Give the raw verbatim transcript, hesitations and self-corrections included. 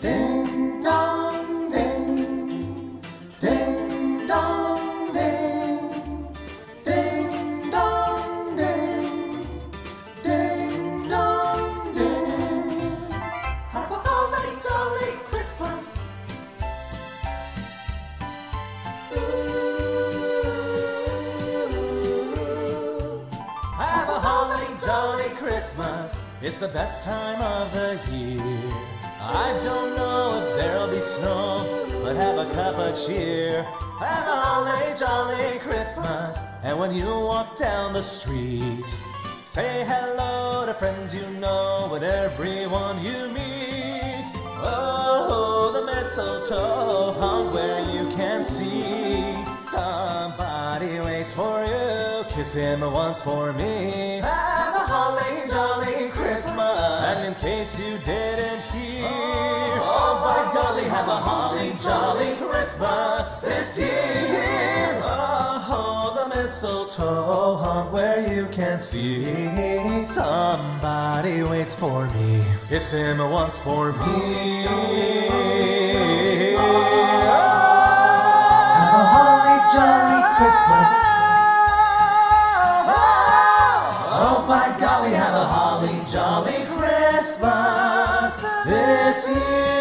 Ding dong ding, ding dong ding, ding dong ding, ding dong ding. Have a holly jolly Christmas. Ooh. Have a holly jolly Christmas. It's the best time of the year. I don't know if there'll be snow, but have a cup of cheer. Have a holly jolly Christmas. And when you walk down the street, say hello to friends you know and everyone you meet. Oh, the mistletoe hung where you can see. Somebody waits for you, kiss him once for me. Have a holly jolly Christmas. And in case you didn't hear, oh by golly, have a holly jolly Christmas this year. Oh, the mistletoe hung where you can see. Somebody waits for me, kiss him once for me. Have a holly jolly Christmas. Oh by golly, have a holly jolly Christmas this year.